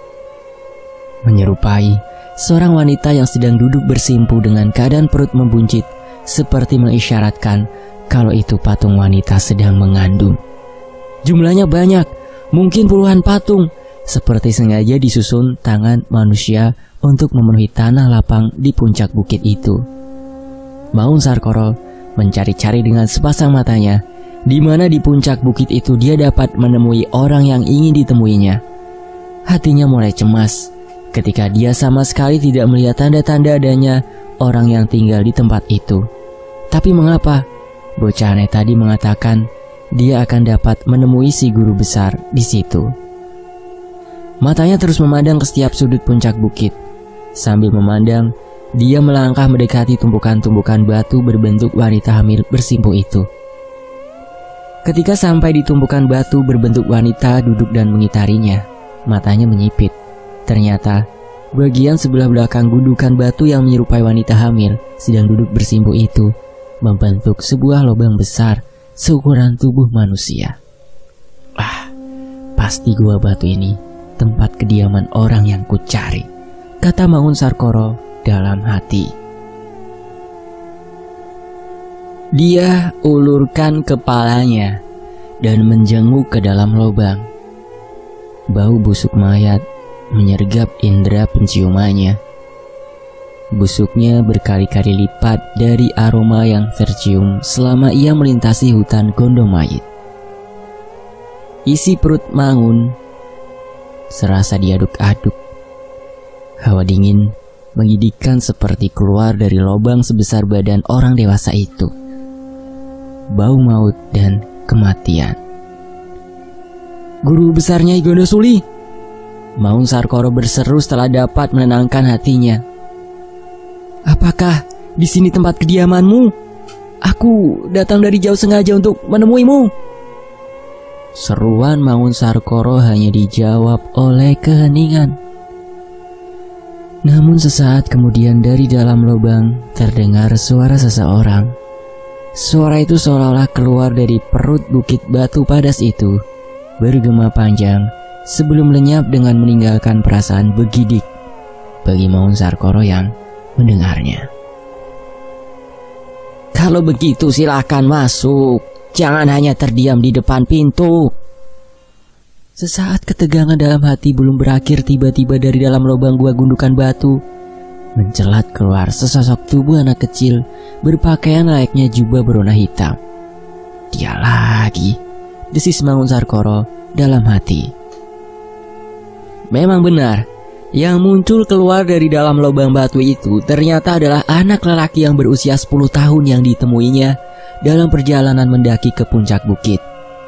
Menyerupai seorang wanita yang sedang duduk bersimpu dengan keadaan perut membuncit, seperti mengisyaratkan kalau itu patung wanita sedang mengandung. Jumlahnya banyak, mungkin puluhan patung, seperti sengaja disusun tangan manusia untuk memenuhi tanah lapang di puncak bukit itu. Maung Sarkoro mencari-cari dengan sepasang matanya, di mana di puncak bukit itu dia dapat menemui orang yang ingin ditemuinya. Hatinya mulai cemas ketika dia sama sekali tidak melihat tanda-tanda adanya orang yang tinggal di tempat itu. Tapi mengapa bocah aneh tadi mengatakan dia akan dapat menemui si guru besar di situ? Matanya terus memandang ke setiap sudut puncak bukit. Sambil memandang, dia melangkah mendekati tumpukan-tumpukan batu berbentuk wanita hamil bersimpu itu. Ketika sampai di tumpukan batu berbentuk wanita duduk dan mengitarinya, matanya menyipit. Ternyata, bagian sebelah belakang gundukan batu yang menyerupai wanita hamil sedang duduk bersimpu itu membentuk sebuah lubang besar seukuran tubuh manusia. Ah, pasti gua batu ini tempat kediaman orang yang kucari, kata Maung Sarkoro dalam hati. Dia ulurkan kepalanya dan menjenguk ke dalam lubang. Bau busuk mayat menyergap indera penciumannya. Busuknya berkali-kali lipat dari aroma yang tercium selama ia melintasi hutan Gondomayit. Isi perut Mangun serasa diaduk-aduk. Hawa dingin mengidikkan seperti keluar dari lubang sebesar badan orang dewasa itu. Bau maut dan kematian. Guru besarnya Nyai Gondosuli, Maung Sarkoro berseru setelah dapat menenangkan hatinya. Apakah di sini tempat kediamanmu? Aku datang dari jauh sengaja untuk menemuimu. Seruan Maung Sarkoro hanya dijawab oleh keheningan. Namun sesaat kemudian dari dalam lubang terdengar suara seseorang. Suara itu seolah-olah keluar dari perut bukit batu padas itu, bergema panjang sebelum lenyap dengan meninggalkan perasaan begidik bagi Maung Sarkoro yang mendengarnya. Kalau begitu silakan masuk, jangan hanya terdiam di depan pintu. Sesaat ketegangan dalam hati belum berakhir, tiba-tiba dari dalam lubang gua gundukan batu mencelat keluar sesosok tubuh anak kecil berpakaian layaknya jubah berwarna hitam. Dia lagi, desis Maung Sarkoro dalam hati. Memang benar, yang muncul keluar dari dalam lubang batu itu ternyata adalah anak lelaki yang berusia sepuluh tahun yang ditemuinya dalam perjalanan mendaki ke puncak bukit.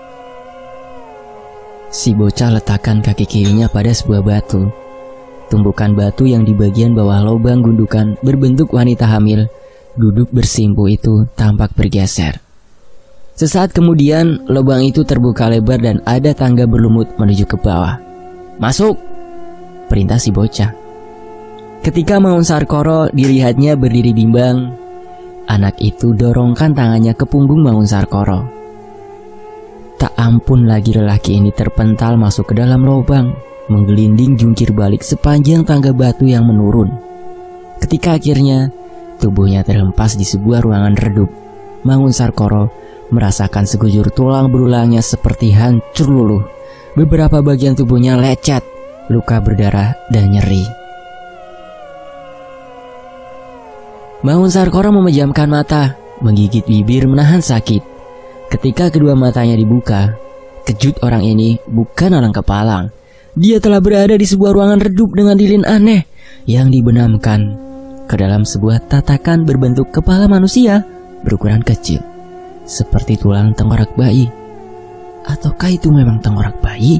Si bocah letakkan kaki kirinya pada sebuah batu. Tumbukan batu yang di bagian bawah lubang gundukan berbentuk wanita hamil duduk bersimpu itu tampak bergeser. Sesaat kemudian, lubang itu terbuka lebar dan ada tangga berlumut menuju ke bawah. "Masuk!" perintah si bocah. Ketika Mangun Sarkoro dilihatnya berdiri bimbang, anak itu dorongkan tangannya ke punggung Mangun Sarkoro. Tak ampun lagi lelaki ini terpental masuk ke dalam lubang, menggelinding jungkir balik sepanjang tangga batu yang menurun. Ketika akhirnya tubuhnya terhempas di sebuah ruangan redup, Mangun Sarkoro merasakan sekujur tulang berulangnya seperti hancur luluh. Beberapa bagian tubuhnya lecet, luka berdarah dan nyeri. Mangun Sarkoro memejamkan mata, menggigit bibir menahan sakit. Ketika kedua matanya dibuka, kejut orang ini bukan orang kepalang. Dia telah berada di sebuah ruangan redup dengan lilin aneh yang dibenamkan ke dalam sebuah tatakan berbentuk kepala manusia berukuran kecil, seperti tulang tengkorak bayi. Ataukah itu memang tengkorak bayi?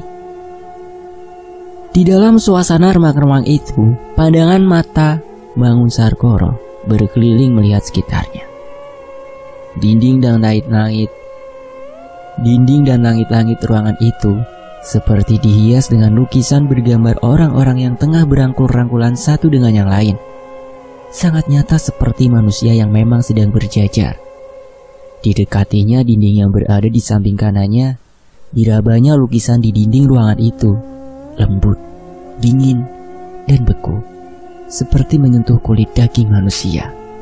Di dalam suasana remang-remang itu, pandangan mata Mangun Sarkoro berkeliling melihat sekitarnya. Dinding dan langit-langit Dinding dan langit-langit ruangan itu seperti dihias dengan lukisan bergambar orang-orang yang tengah berangkul-rangkulan satu dengan yang lain. Sangat nyata seperti manusia yang memang sedang berjajar. Didekatinya dinding yang berada di samping kanannya, dirabanya lukisan di dinding ruangan itu, lembut, dingin, dan beku, seperti menyentuh kulit daging manusia.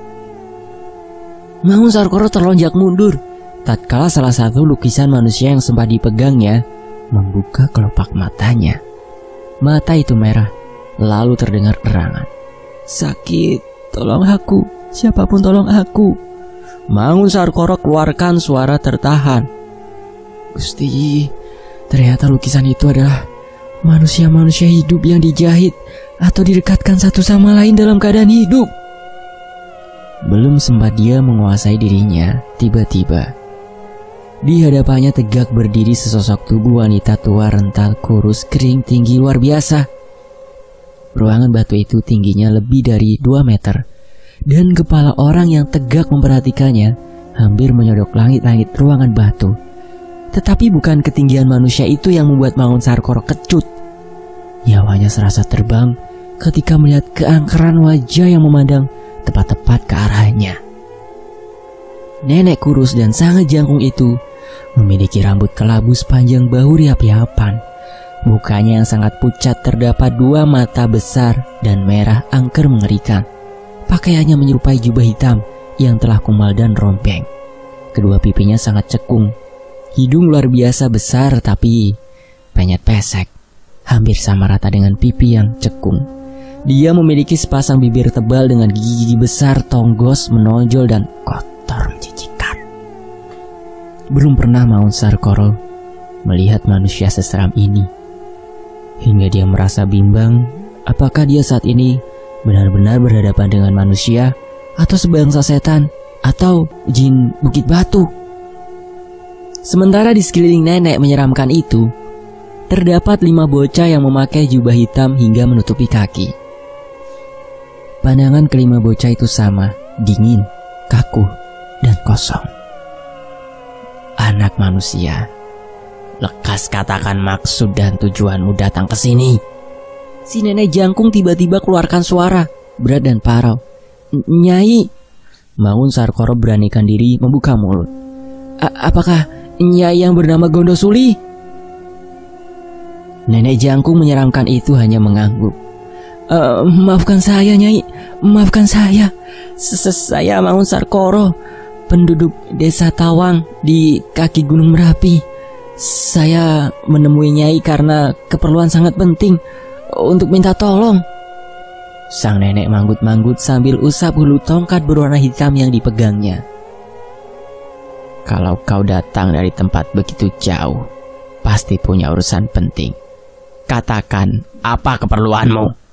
Mangun Sarkoro terlonjak mundur tatkala salah satu lukisan manusia yang sempat dipegangnya membuka kelopak matanya. Mata itu merah, lalu terdengar erangan. "Sakit, tolong aku, siapapun tolong aku." Mangun Sarkoro keluarkan suara tertahan. "Gusti, ternyata lukisan itu adalah manusia-manusia hidup yang dijahit atau direkatkan satu sama lain dalam keadaan hidup." Belum sempat dia menguasai dirinya, tiba-tiba di hadapannya tegak berdiri sesosok tubuh wanita tua rental kurus kering tinggi luar biasa. Ruangan batu itu tingginya lebih dari dua meter, dan kepala orang yang tegak memperhatikannya hampir menyodok langit-langit ruangan batu. Tetapi bukan ketinggian manusia itu yang membuat Mangun Sarkoro kecut. Nyawanya serasa terbang ketika melihat keangkeran wajah yang memandang tepat-tepat ke arahnya. Nenek kurus dan sangat jangkung itu memiliki rambut kelabu sepanjang bahu riap-riapan. Mukanya yang sangat pucat terdapat dua mata besar dan merah angker mengerikan. Pakaiannya menyerupai jubah hitam yang telah kumal dan rompeng. Kedua pipinya sangat cekung. Hidung luar biasa besar tapi penyet pesek, hampir sama rata dengan pipi yang cekung. Dia memiliki sepasang bibir tebal dengan gigi-gigi besar tonggos menonjol dan kotor menjijikan. Belum pernah Mangun Sarkoro melihat manusia seseram ini, hingga dia merasa bimbang apakah dia saat ini benar-benar berhadapan dengan manusia atau sebangsa setan atau jin Bukit Batu. Sementara di sekeliling nenek menyeramkan itu, terdapat lima bocah yang memakai jubah hitam hingga menutupi kaki. Pandangan kelima bocah itu sama, dingin, kaku, dan kosong. "Anak manusia, lekas katakan maksud dan tujuanmu datang ke sini." Si nenek jangkung tiba-tiba keluarkan suara berat dan parau. "Nyai." Mangun Sarkoro beranikan diri membuka mulut. "Apakah Nyai yang bernama Gondosuli?" Nenek jangkung menyeramkan itu hanya mengangguk. Uh, maafkan saya Nyai, maafkan saya. Saya Mangun Sarkoro, penduduk desa Tawang di kaki Gunung Merapi. Saya menemui Nyai karena keperluan sangat penting untuk minta tolong. Sang nenek manggut-manggut sambil usap hulu tongkat berwarna hitam yang dipegangnya. "Kalau kau datang dari tempat begitu jauh, pasti punya urusan penting. Katakan apa keperluanmu?"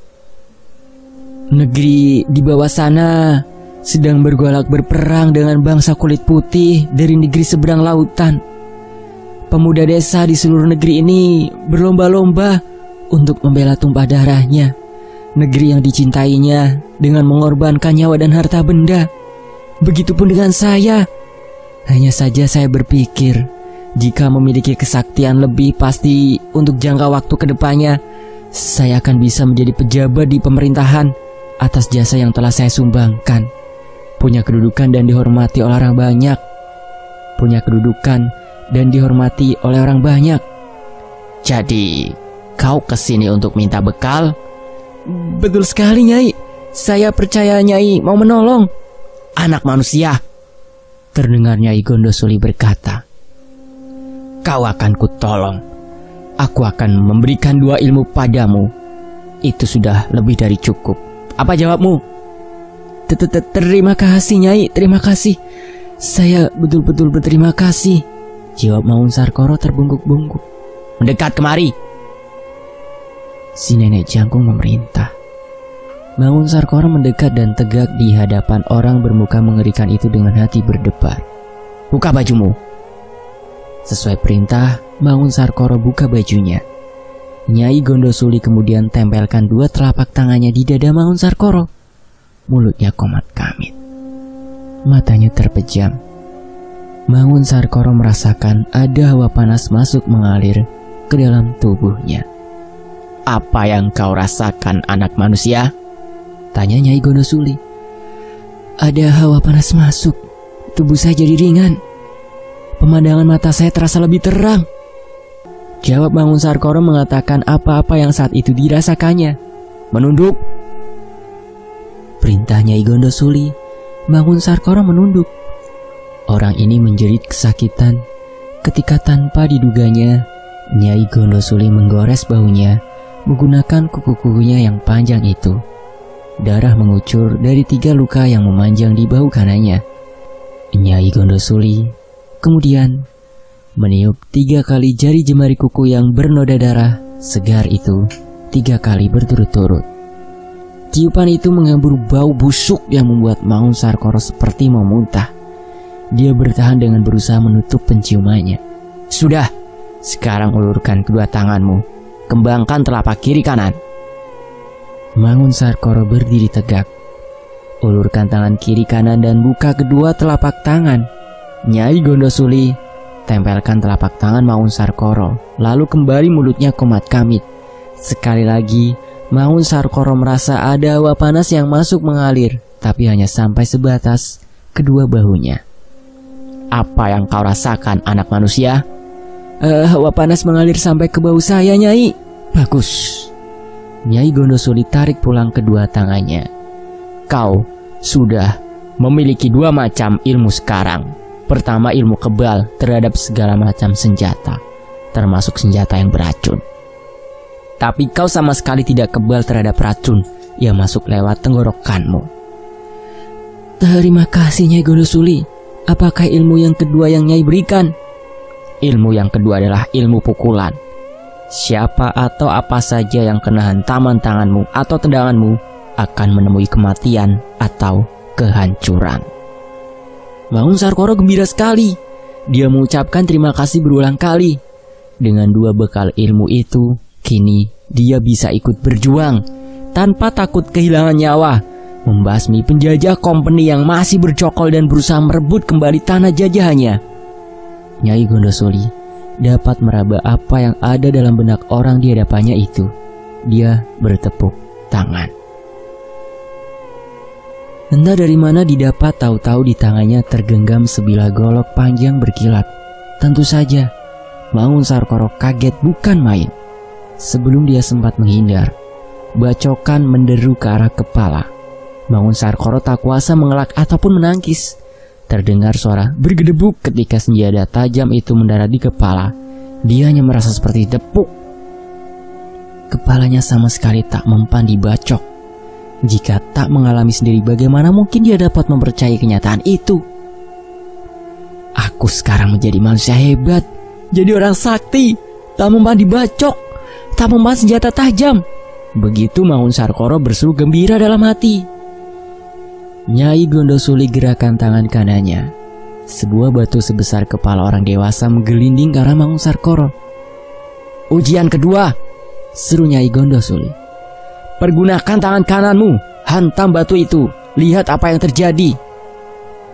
"Negeri di bawah sana sedang bergolak berperang dengan bangsa kulit putih dari negeri seberang lautan. Pemuda desa di seluruh negeri ini berlomba-lomba untuk membela tumpah darahnya, negeri yang dicintainya dengan mengorbankan nyawa dan harta benda. Begitupun dengan saya. Hanya saja saya berpikir, jika memiliki kesaktian lebih pasti untuk jangka waktu kedepannya, saya akan bisa menjadi pejabat di pemerintahan atas jasa yang telah saya sumbangkan. Punya kedudukan dan dihormati oleh orang banyak. Punya kedudukan dan dihormati oleh orang banyak. Jadi, kau kesini untuk minta bekal? Betul sekali, Nyai. Saya percaya Nyai mau menolong. Anak manusia, terdengar Nyai Gondosuli berkata, kau akan kutolong. Aku akan memberikan dua ilmu padamu. Itu sudah lebih dari cukup. Apa jawabmu? Terima kasih, Nyai. Terima kasih. Saya betul-betul berterima kasih, jawab Maung Sarkoro terbungkuk-bungkuk. Mendekat kemari, si nenek jangkung memerintah. Maung Sarkoro mendekat dan tegak di hadapan orang bermuka mengerikan itu dengan hati berdebar. Buka bajumu. Sesuai perintah, Maung Sarkoro buka bajunya. Nyai Gondosuli kemudian tempelkan dua telapak tangannya di dada Maung Sarkoro. Mulutnya komat kamit. Matanya terpejam. Maung Sarkoro merasakan ada hawa panas masuk mengalir ke dalam tubuhnya. Apa yang kau rasakan, anak manusia? Tanya Nyai Gondosuli. Ada hawa panas masuk. Tubuh saya jadi ringan. Pemandangan mata saya terasa lebih terang, jawab Maung Sarkoro mengatakan apa-apa yang saat itu dirasakannya. Menunduk, perintah Nyai Gondosuli. Maung Sarkoro menunduk. Orang ini menjerit kesakitan ketika tanpa diduganya Nyai Gondosuli menggores bahunya menggunakan kuku-kukunya yang panjang itu. Darah mengucur dari tiga luka yang memanjang di bahu kanannya. Nyai Gondosuli kemudian meniup tiga kali jari jemari kuku yang bernoda darah segar itu tiga kali berturut-turut. Tiupan itu menghembur bau busuk yang membuat Maung Sarkoro seperti mau muntah. Dia bertahan dengan berusaha menutup penciumannya. Sudah, sekarang ulurkan kedua tanganmu. Kembangkan telapak kiri kanan. Maung Sarkoro berdiri tegak. Ulurkan tangan kiri kanan dan buka kedua telapak tangan. Nyai Gondosuli tempelkan telapak tangan Maung Sarkoro, lalu kembali mulutnya komat kamit. Sekali lagi, Maung Sarkoro merasa ada hawa panas yang masuk mengalir, tapi hanya sampai sebatas kedua bahunya. Apa yang kau rasakan, anak manusia? Uh, hawa panas mengalir sampai ke bahu saya, Nyai. Bagus. Nyai Gondosuli tarik pulang kedua tangannya. Kau sudah memiliki dua macam ilmu sekarang. Pertama, ilmu kebal terhadap segala macam senjata, termasuk senjata yang beracun. Tapi kau sama sekali tidak kebal terhadap racun yang masuk lewat tenggorokanmu. Terima kasih, Nyai Gondosuli. Apakah ilmu yang kedua yang Nyai berikan? Ilmu yang kedua adalah ilmu pukulan. Siapa atau apa saja yang kena hantaman tanganmu atau tendanganmu akan menemui kematian atau kehancuran. Maung Sarkoro gembira sekali. Dia mengucapkan terima kasih berulang kali. Dengan dua bekal ilmu itu, kini dia bisa ikut berjuang tanpa takut kehilangan nyawa, membasmi penjajah kompeni yang masih bercokol dan berusaha merebut kembali tanah jajahannya. Nyai Gondosuli dapat meraba apa yang ada dalam benak orang di hadapannya itu. Dia bertepuk tangan. Entah dari mana didapat, tahu-tahu di tangannya tergenggam sebilah golok panjang berkilat. Tentu saja, Maung Sarkoro kaget bukan main. Sebelum dia sempat menghindar, bacokan menderu ke arah kepala. Maung Sarkoro tak kuasa mengelak ataupun menangkis. Terdengar suara bergedebuk ketika senjata tajam itu mendarat di kepala. Dia hanya merasa seperti tepuk. Kepalanya sama sekali tak mempan dibacok. Jika tak mengalami sendiri, bagaimana mungkin dia dapat mempercayai kenyataan itu? Aku sekarang menjadi manusia hebat, jadi orang sakti, tak mempan dibacok, tak mempan senjata tajam. Begitu Maung Sarkoro berseru gembira dalam hati. Nyai Gondosuli gerakan tangan kanannya. Sebuah batu sebesar kepala orang dewasa menggelinding ke arah Maung Sarkoro. Ujian kedua, seru Nyai Gondosuli. Pergunakan tangan kananmu, hantam batu itu, lihat apa yang terjadi.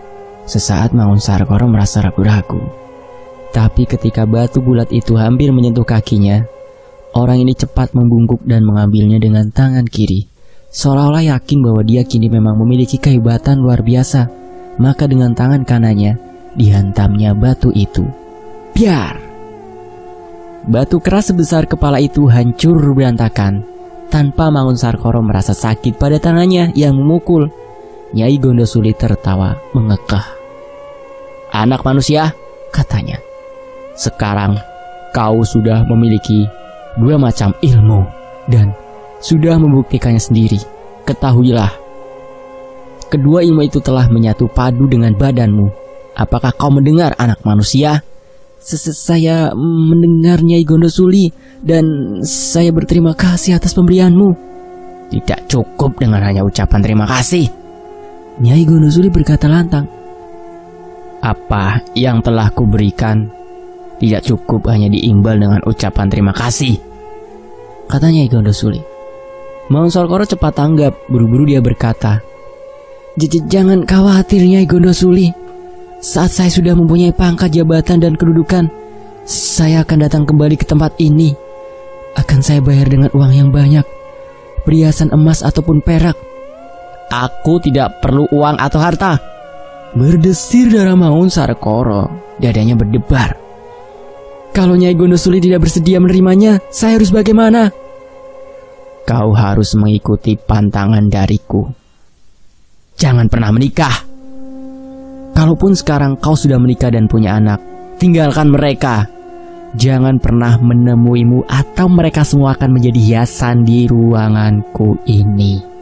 Sesaat Mangun Sarkoro merasa ragu-ragu. Tapi ketika batu bulat itu hampir menyentuh kakinya, orang ini cepat membungkuk dan mengambilnya dengan tangan kiri, seolah-olah yakin bahwa dia kini memang memiliki kehebatan luar biasa. Maka dengan tangan kanannya dihantamnya batu itu. Biar! Batu keras sebesar kepala itu hancur berantakan, tanpa Mangun Sarkoro merasa sakit pada tangannya yang memukul. Nyai Gondosuli tertawa mengekeh. "Anak manusia," katanya, "sekarang kau sudah memiliki dua macam ilmu dan sudah membuktikannya sendiri. Ketahuilah, kedua ilmu itu telah menyatu padu dengan badanmu. Apakah kau mendengar, anak manusia?" "Saya mendengar, Nyai Gondosuli, dan saya berterima kasih atas pemberianmu." "Tidak cukup dengan hanya ucapan terima kasih," Nyai Gondosuli berkata lantang. "Apa yang telah kuberikan tidak cukup hanya diimbal dengan ucapan terima kasih," kata Nyai Gondosuli. Mangun Sarkoro cepat tanggap. Buru-buru dia berkata, "Jangan khawatir, Nyai Gondosuli. Saat saya sudah mempunyai pangkat, jabatan, dan kedudukan, saya akan datang kembali ke tempat ini. Akan saya bayar dengan uang yang banyak, perhiasan emas ataupun perak." "Aku tidak perlu uang atau harta," berdesir darah Mangun Sarkoro. Dadanya berdebar. "Kalau Nyai Gondosuli tidak bersedia menerimanya, saya harus bagaimana?" "Kau harus mengikuti pantangan dariku. Jangan pernah menikah. Kalaupun sekarang kau sudah menikah dan punya anak, tinggalkan mereka. Jangan pernah menemuimu atau mereka semua akan menjadi hiasan di ruanganku ini.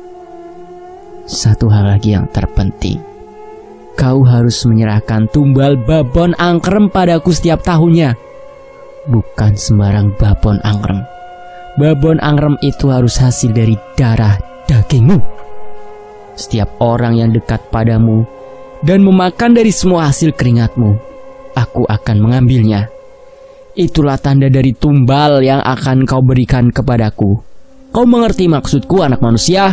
Satu hal lagi yang terpenting. Kau harus menyerahkan tumbal babon angkrem padaku setiap tahunnya. Bukan sembarang babon angkrem. Babon angkrem itu harus hasil dari darah dagingmu. Setiap orang yang dekat padamu dan memakan dari semua hasil keringatmu, aku akan mengambilnya. Itulah tanda dari tumbal yang akan kau berikan kepadaku. Kau mengerti maksudku, anak manusia?"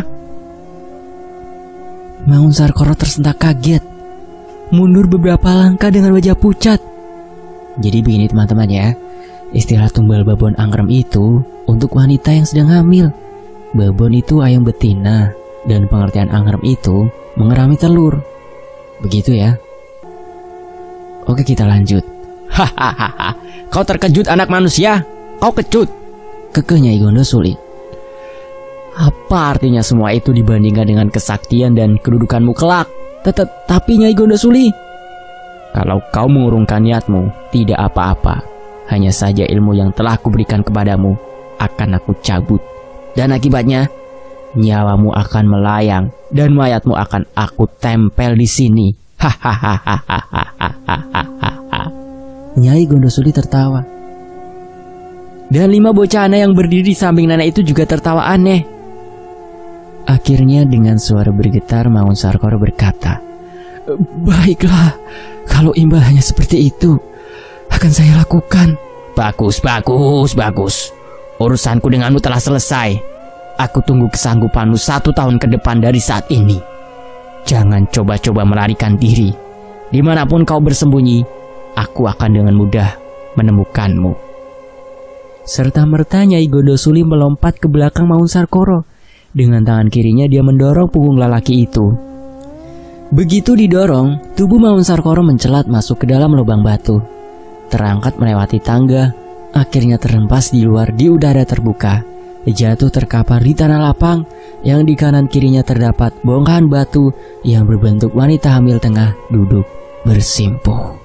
Mangun Sarkoro tersentak kaget, mundur beberapa langkah dengan wajah pucat. Jadi begini teman-teman ya, istilah tumbal babon angkrem itu untuk wanita yang sedang hamil. Babon itu ayam betina, dan pengertian angkrem itu mengerami telur. Begitu ya. Oke, kita lanjut. "Hahaha, kau terkejut, anak manusia? Kau kecut," kekeh Nyai Gondosuli. "Apa artinya semua itu dibandingkan dengan kesaktian dan kedudukanmu kelak?" "Tetapi Nyai Gondosuli." "Kalau kau mengurungkan niatmu, tidak apa-apa. Hanya saja ilmu yang telah kuberikan kepadamu akan aku cabut. Dan akibatnya, nyawamu akan melayang dan mayatmu akan aku tempel di sini." Hahaha. Nyai Gondosuli tertawa. Dan lima bocah anak yang berdiri di samping nenek itu juga tertawa aneh. Akhirnya dengan suara bergetar Mangun Sarkoro berkata, "Baiklah, kalau imbal hanya seperti itu, akan saya lakukan." "Bagus, bagus, bagus. Urusanku denganmu telah selesai. Aku tunggu kesanggupanmu satu tahun ke depan dari saat ini. Jangan coba-coba melarikan diri. Dimanapun kau bersembunyi, aku akan dengan mudah menemukanmu." Serta merta Nyai Gondosuli melompat ke belakang Mangun Sarkoro. Dengan tangan kirinya dia mendorong punggung lelaki itu. Begitu didorong, tubuh Mangun Sarkoro mencelat masuk ke dalam lubang batu. Terangkat melewati tangga, akhirnya terhempas di luar di udara terbuka. Jatuh terkapar di tanah lapang yang di kanan kirinya terdapat bongkahan batu yang berbentuk wanita hamil tengah duduk bersimpuh.